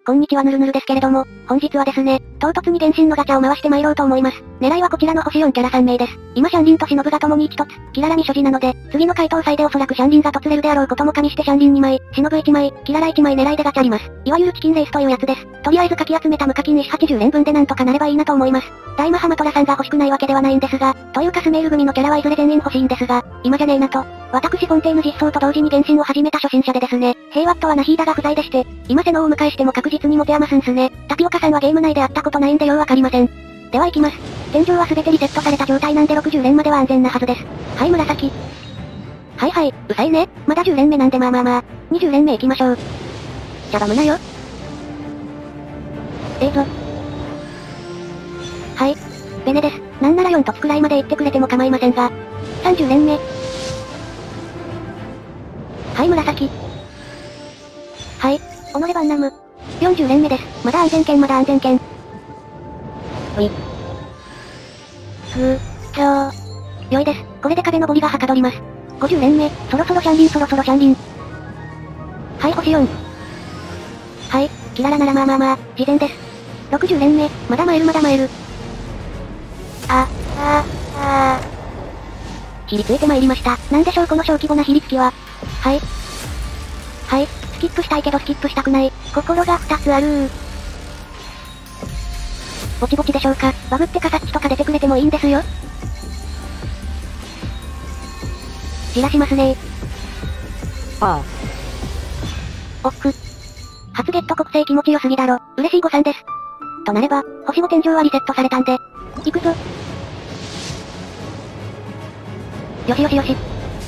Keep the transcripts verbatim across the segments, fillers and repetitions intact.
こんにちはぬるぬるですけれども、本日はですね、唐突に原神のガチャを回して参ろうと思います。狙いはこちらの星よんキャラさん名です。今シャンリンと忍が共に一つ、キララに所持なので、次の回答祭でおそらくシャンリンが突れるであろうことも加味してシャンリンにまい、忍いちまい、キララいちまい狙いでガチャります。いわゆるチキンレースというやつです。とりあえずかき集めた無課金石はちじゅう連分でなんとかなればいいなと思います。大マハマトラさんが欲しくないわけではないんですが、というかスメール組のキャラはいずれ全員欲しいんですが、今じゃねえなと。私フォンテーヌ実装と同時に原神を始めた初心者でですね、平和とはナヒーダが不在でして、今セノをお迎えしても確実に持て余すんすね。タピオカさんはゲーム内で会ったことないんでようわかりません。では行きます。天井は全てリセットされた状態なんでろくじゅう連までは安全なはずです。はい紫。はいはい、うさいね。まだじゅう連目なんでまあまあまあ、にじゅう連目行きましょう。しゃがむなよ。ええぞ。はい。ベネです。なんならよん凸くらいまで行ってくれても構いませんが。さんじゅう連目。はい紫。はい。オノレバンナム。よんじゅう連目です。まだ安全圏まだ安全圏。うい。ふー、きょー。良いです。これで壁登りがはかどります。ごじゅう連目、そろそろシャンリンそろそろシャンリン。はい星よん。はい、キララならまあまあまあ、事前です。ろくじゅう連目、まだ参るまだ参る。あ、あ、あー。ひりついて参りました。なんでしょうこの小規模なひりつきは。はい。はい、スキップしたいけどスキップしたくない。心がふたつあるー。ぼちぼちでしょうか。バグってカサッチとか出てくれてもいいんですよ。じらしますねー。ああ。おっく。初ゲット国勢気持ちよすぎだろ。嬉しい誤算です。となれば、星ご天井はリセットされたんで。行くぞ。よしよしよし。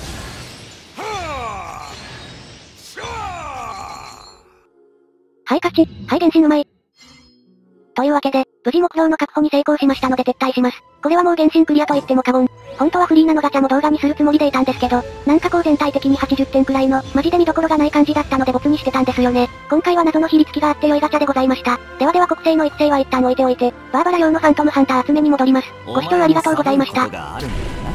はい勝ち。はい原神うまい。というわけで、無事目標の確保に成功しましたので撤退します。これはもう原神クリアと言っても過言。本当はフリーなのガチャも動画にするつもりでいたんですけど、なんかこう全体的にはちじゅってんくらいの、マジで見どころがない感じだったので没にしてたんですよね。今回は謎の比率きがあって良いガチャでございました。ではでは国勢の育成は一旦置いておいて、バーバラ用のファントムハンター集めに戻ります。ご視聴ありがとうございました。